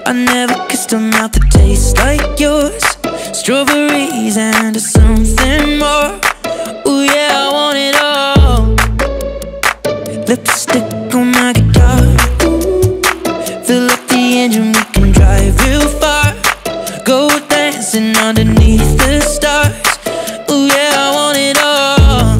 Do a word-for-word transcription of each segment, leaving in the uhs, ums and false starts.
I never kissed a mouth that tastes like yours. Strawberries and something more. Ooh yeah, I want it all. Lipstick on my guitar. Fill up the engine, we can drive real far. Go dancing underneath the stars. Ooh yeah, I want it all.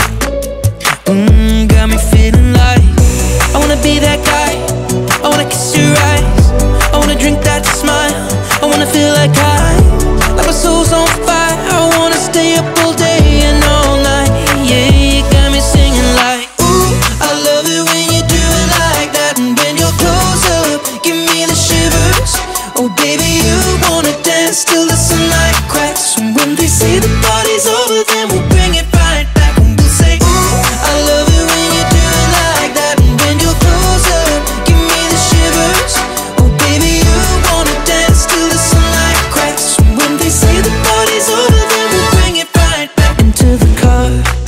Mmm, got me feeling like I wanna be that guy. I wanna kiss your eyes. I wanna drink that smile. I wanna feel like I, like my soul's on fire. I wanna stay up all day and all night. Yeah, you got me singing like, ooh, I love it when you do it like that. And when you're close up, give me the shivers. Oh baby, you wanna dance till the sunlight cracks. And when they say the party's over, then we'll bring it right back. And we'll say, ooh, I love it when you do it like that. And when you're close up, give me the shivers. Oh baby, you wanna dance till the sunlight cracks. And when they say the party's over, then we'll bring it right back. Into the car,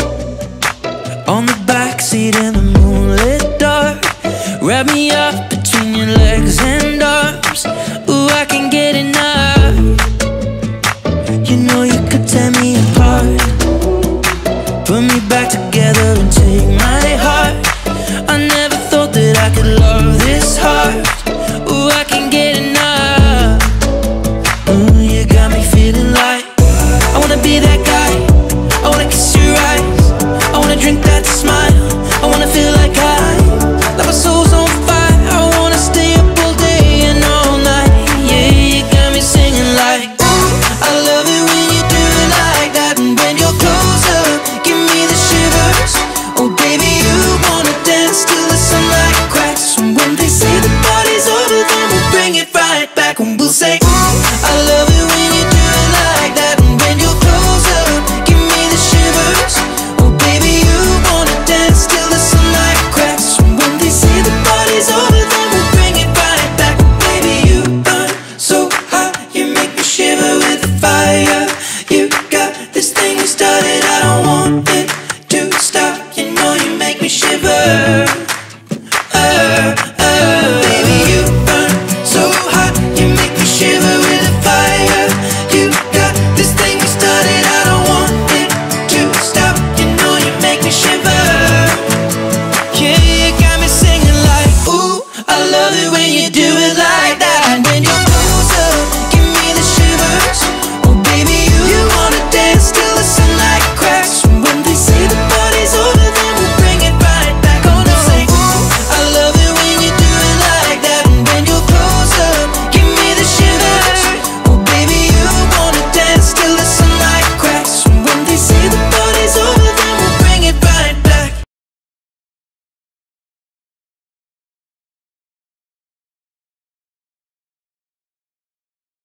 on the backseat in the moonlit dark. Wrap me up between your legs and arms. Ooh, I can't get enough. You know you could tear me apart, put me back together and take my heart. I never thought that I could love this hard. Ooh, I can't get enough. Ooh, you got me feeling like I wanna be that guy. I wanna kiss your eyes. I wanna drink that smile. I wanna feel like I, like my soul's on fire. I wanna stay up all day and all night. Yeah, you got me singing like, ooh, I love it when you do it like that. And when you're close up, give me the shivers. Oh baby, you wanna dance till the sunlight cracks. And when they say the party's over, then we'll bring it right back. And we'll say,